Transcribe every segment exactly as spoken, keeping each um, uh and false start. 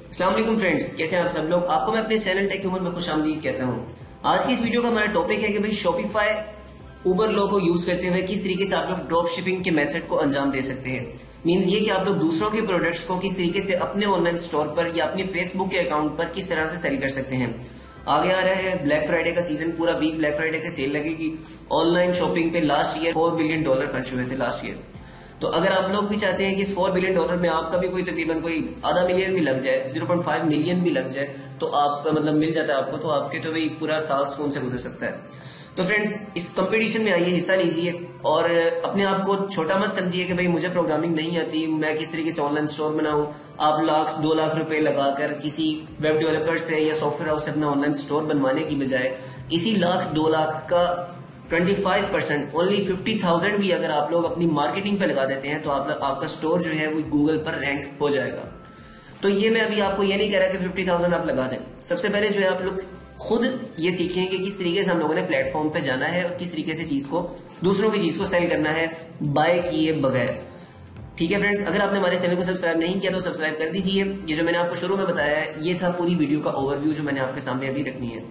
अस्सलाम वालेकुम फ्रेंड्स, कैसे हैं आप सब लोग। आपको मैं अपने चैनल टेक ह्यूमन में खुशामदीद कहता हूं। आज की इस वीडियो का हमारा टॉपिक है कि भाई शॉपिफाई उबर लो को यूज करते हुए किस तरीके से आप लोग ड्रॉप शिपिंग के मेथड को अंजाम दे सकते हैं। मींस ये कि आप लोग दूसरों के प्रोडक्ट्स को किस तरीके से अपने ऑनलाइन स्टोर पर या अपने फेसबुक के अकाउंट पर किस तरह से सेल कर सकते हैं। आगे आ रहा है ब्लैक फ्राइडे का सीजन, पूरा वीक ब्लैक फ्राइडे की सेल लगेगी। ऑनलाइन शॉपिंग पे last year four billion dollar खर्च हुए थे लास्ट ईयर। तो अगर आप लोग भी चाहते हैं कि इस फोर बिलियन डॉलर में आपका भी कोई तकरीबन कोई आधा मिलियन भी लग जाए, जीरो पॉइंट फाइव मिलियन भी लग जाए, तो आपका मतलब मिल जाता है आपको, तो आपके तो भाई पूरा साल सुकून से गुजर सकता है। तो फ्रेंड्स, इस कंपटीशन में आइए, हिस्सा लीजिए और अपने आप को छोटा मत समझिए कि भाई मुझे प्रोग्रामिंग नहीं आती, मैं किस तरीके से ऑनलाइन स्टोर बनाऊं। आप लाख दो लाख रुपए लगाकर किसी वेब डेवलपर से या सॉफ्टवेयर हाउस से अपना ऑनलाइन स्टोर बनवाने की बजाय इसी लाख दो लाख का पच्चीस परसेंट ओनली फिफ्टी थाउजेंड भी अगर आप लोग अपनी मार्केटिंग पे लगा देते हैं तो आप आपका स्टोर जो है वो गूगल पर रैंक हो जाएगा। तो ये मैं अभी आपको ये नहीं कह रहा कि फिफ्टी थाउजेंड आप लगा दें। सबसे पहले जो है आप लोग खुद ये सीखें कि किस तरीके से हम लोगों ने प्लेटफॉर्म पे जाना है और किस तरीके से चीज को दूसरों की चीज को सेल करना है बाय किए बगैर। ठीक है फ्रेंड्स, अगर आपने हमारे चैनल को सब्सक्राइब नहीं किया तो सब्सक्राइब कर दीजिए। ये जो मैंने आपको शुरू में बताया है ये था पूरी वीडियो का ओवरव्यू जो मैंने आपके सामने अभी रखनी है।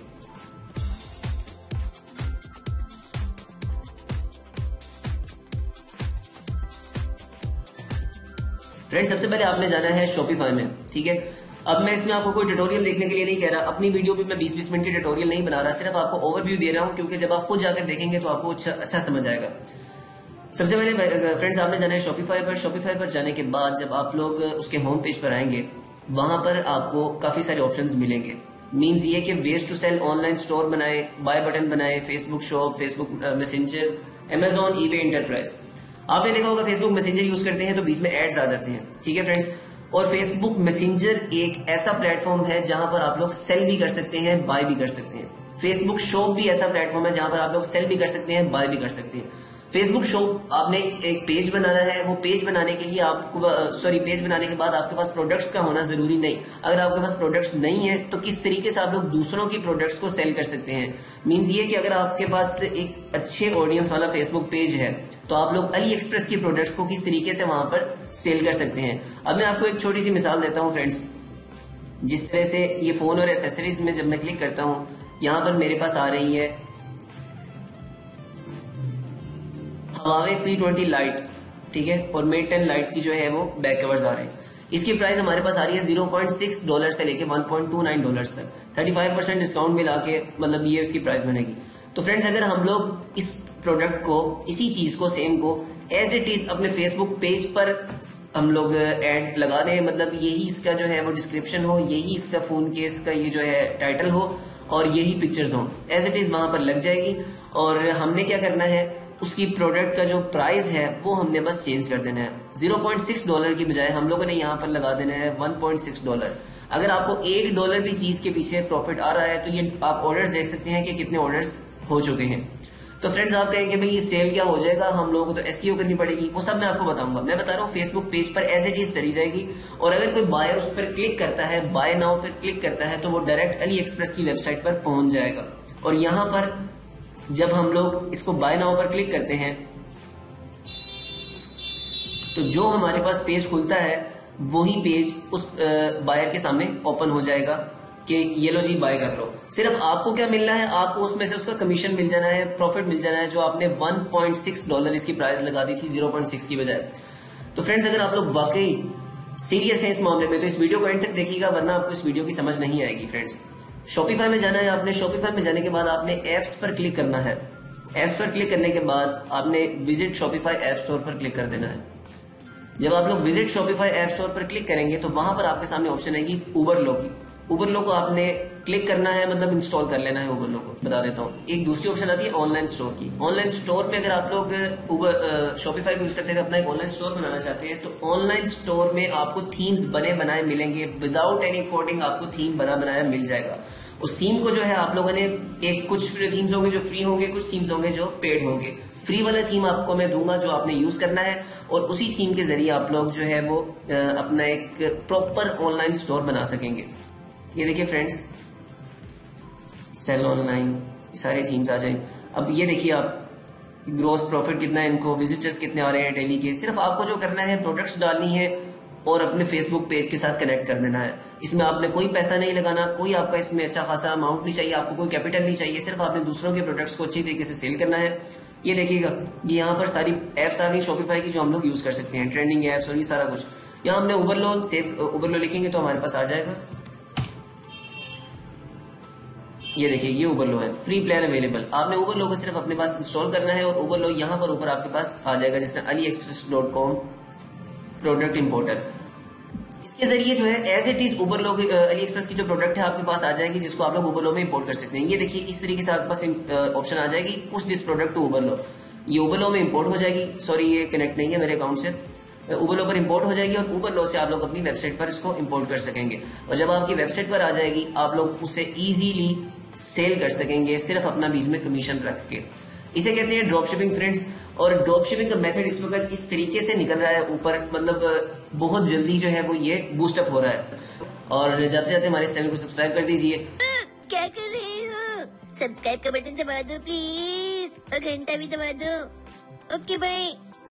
फ्रेंड्स, सबसे पहले आपने जाना है शॉपिफाई में। ठीक है, अब मैं इसमें आपको कोई ट्यूटोरियल देखने के लिए नहीं कह रहा, अपनी वीडियो पे मैं बीस बीस मिनट की ट्यूटोरियल नहीं बना रहा, सिर्फ आपको ओवरव्यू दे रहा हूं क्योंकि जब आप खुद जाकर देखेंगे तो आपको अच्छा अच्छा समझ आएगा। सबसे पहले फ्रेंड्स आपने जाना है शॉपिफाई पर। शॉपिफाई पर जाने के बाद जब आप लोग उसके होम पेज पर आएंगे वहां पर आपको काफी सारे ऑप्शंस मिलेंगे। मींस ये कि ways to sell online store बनाए, बाय बटन बनाए, Facebook shop, Facebook Messenger, Amazon, eBay, enterprise. आपने देखा होगा फेसबुक मैसेंजर यूज करते हैं तो बीच में एड्स आ जाते हैं। ठीक है फ्रेंड्स, और फेसबुक मैसेंजर एक ऐसा प्लेटफॉर्म है जहां पर आप लोग सेल भी कर सकते हैं, बाय भी कर सकते हैं। फेसबुक शॉप भी ऐसा प्लेटफॉर्म है जहां पर आप लोग सेल भी कर सकते हैं, बाय भी कर सकते हैं। फेसबुक शॉप आपने एक पेज बनाना है, वो पेज बनाने के लिए आपको सॉरी पेज बनाने के बाद आपके पास प्रोडक्ट्स का होना जरूरी नहीं। अगर आपके पास प्रोडक्ट्स नहीं है तो किस तरीके से आप लोग दूसरों की प्रोडक्ट्स को सेल कर सकते हैं। मींस ये कि अगर आपके पास एक अच्छे ऑडियंस वाला फेसबुक पेज है तो आप लोग अली एक्सप्रेस की प्रोडक्ट्स को किस तरीके से वहां पर सेल कर सकते हैं। अब मैं आपको एक छोटी सी मिसाल देता हूं फ्रेंड्स। जिस तरह से ये फोन और एसेसरीज में जब मैं क्लिक करता हूं, यहां पर मेरे पास आ रही है Huawei पी ट्वेंटी लाइट, ठीक है, और मेट टेन लाइट की जो है वो बैक कवर्स आ रहे हैं। इसकी प्राइस हमारे पास आ रही है जीरो पॉइंट सिक्स डॉलर से लेके one point two nine dollar तक, थर्टी फाइव परसेंट डिस्काउंट मिला के मतलब ये इसकी प्राइस बनेगी। तो फ्रेंड्स, अगर हम लोग इस प्रोडक्ट को, इसी चीज को, सेम को एज इट इज अपने फेसबुक पेज पर हम लोग एड लगा दें, मतलब यही इसका जो है वो डिस्क्रिप्शन हो, यही इसका फोन केस का ये जो है टाइटल हो और यही पिक्चर्स हो, एज इट इज वहां पर लग जाएगी। और हमने क्या करना है, उसकी प्रोडक्ट का जो प्राइस है वो हमने बस चेंज कर देना है। जीरो पॉइंट सिक्स डॉलर की बजाय हम लोगों ने यहाँ पर लगा देना है वन पॉइंट सिक्स डॉलर। अगर आपको एक डॉलर भी चीज के पीछे प्रॉफिट आ रहा है तो ये आप ऑर्डर्स देख सकते हैं कि कितने ऑर्डर्स हो चुके हैं। तो फ्रेंड्स, आप कहेंगे भाई ये सेल क्या हो जाएगा, हम लोगों को तो एसईओ करनी पड़ेगी, वो सब मैं आपको बताऊंगा। मैं बता रहा हूँ फेसबुक पेज पर एज इट इज चली जाएगी और अगर कोई बायर उस पर क्लिक करता है, बाय नाउ पर क्लिक करता है, तो वो डायरेक्ट अली एक्सप्रेस की वेबसाइट पर पहुंच जाएगा। और यहाँ पर जब हम लोग इसको बाय नाउ पर क्लिक करते हैं तो जो हमारे पास पेज खुलता है वही पेज उस बायर के सामने ओपन हो जाएगा कि ये लो जी बाय कर लो। सिर्फ आपको क्या मिलना है, आपको उसमें से उसका कमीशन मिल जाना है, प्रॉफिट मिल जाना है, जो आपने वन पॉइंट सिक्स डॉलर इसकी प्राइस लगा दी थी जीरो पॉइंट सिक्स की बजाय। तो फ्रेंड्स, अगर आप लोग वाकई सीरियस है इस मामले में तो इस वीडियो को एंड तक देखिएगा, वरना आपको इस वीडियो की समझ नहीं आएगी। फ्रेंड्स, शॉपिफाई में जाना है आपने। शॉपिफाई में जाने के बाद आपने एप्स पर क्लिक करना है। एप्स पर क्लिक करने के बाद आपने विजिट शॉपिफाई ऐप स्टोर पर क्लिक कर देना है। जब आप लोग विजिट शॉपिफाई ऐप स्टोर पर क्लिक करेंगे तो वहां पर आपके सामने ऑप्शन आएगी उबर लो की। उबर लो को आपने क्लिक करना है, मतलब इंस्टॉल कर लेना है उबर लो को। बता देता हूँ, एक दूसरी ऑप्शन आती है ऑनलाइन स्टोर की। ऑनलाइन स्टोर में अगर आप लोग उबर शॉपिफाई को यूज करते हुए अपना एक ऑनलाइन स्टोर बनाना चाहते हैं तो ऑनलाइन स्टोर में आपको थीम्स बने बनाए मिलेंगे, विदाउट एनी कोडिंग आपको थीम बना बनाया मिल जाएगा। उस थीम को जो है आप लोगों ने, एक कुछ थीम्स होंगे जो फ्री होंगे, कुछ थीम्स होंगे जो पेड होंगे। फ्री वाला थीम आपको मैं दूंगा जो आपने यूज करना है और उसी थीम के जरिए आप लोग जो है वो अपना एक प्रॉपर ऑनलाइन स्टोर बना सकेंगे। ये देखिए फ्रेंड्स, सेल ऑनलाइन, सारे थीम्स आ जाए। अब ये देखिए आप, ग्रोस प्रॉफिट कितना है इनको, विजिटर्स कितने आ रहे हैं डेली के। सिर्फ आपको जो करना है प्रोडक्ट्स डालनी है और अपने फेसबुक पेज के साथ कनेक्ट कर देना है। इसमें आपने कोई पैसा नहीं लगाना, कोई आपका इसमें अच्छा खासा अमाउंट नहीं चाहिए, आपको कोई कैपिटल नहीं चाहिए, सिर्फ आपने दूसरों के प्रोडक्ट्स को अच्छी तरीके से सेल करना है। ये देखिएगा, ये यहाँ पर सारी एप्स आ गई शॉपिफाई की जो हम लोग यूज कर सकते हैं, ट्रेंडिंग एप्स और ये सारा कुछ। यहाँ हमने उबरलो सेव उबरलो लिखेंगे तो हमारे पास आ जाएगा। ये देखिए, ये उबरलो है, फ्री प्लान अवेलेबल। आपने उबरलो को सिर्फ अपने पास इंस्टॉल करना है और उबरलो यहाँ पर ऊपर आपके पास आ जाएगा, जैसे AliExpress dot com product importer. इसके जरिए जो है एज इट इज उबरलो की अली एक्सप्रेस की जो प्रोडक्ट है आपके पास आ जाएगी, जिसको आप लोग उबरलो में इंपोर्ट कर सकते हैं। ये देखिए, इस तरीके से आपके पास ऑप्शन आ जाएगी, push this product to Oberlo. ये उबरलो में इंपोर्ट हो जाएगी। सॉरी, ये कनेक्ट नहीं है मेरे अकाउंट से। उबरलो पर इंपोर्ट हो जाएगी और उबरलो से आप लोग अपनी वेबसाइट पर इसको इंपोर्ट कर सकेंगे। और जब आपकी वेबसाइट पर आ जाएगी, आप लोग उसे इजीली सेल कर सकेंगे, सिर्फ अपना बीच में कमीशन रख के। इसे कहते हैं ड्रॉप शिपिंग फ्रेंड्स। और ड्रॉप शिपिंग का मेथड इस वक्त इस तरीके से निकल रहा है ऊपर, मतलब बहुत जल्दी जो है वो ये बूस्टअप हो रहा है। और जाते जाते हमारे चैनल को सब्सक्राइब कर दीजिए। क्या कर रहे हो? सब्सक्राइब का बटन दबा दो प्लीज और घंटा भी दबा दो। Okay bye.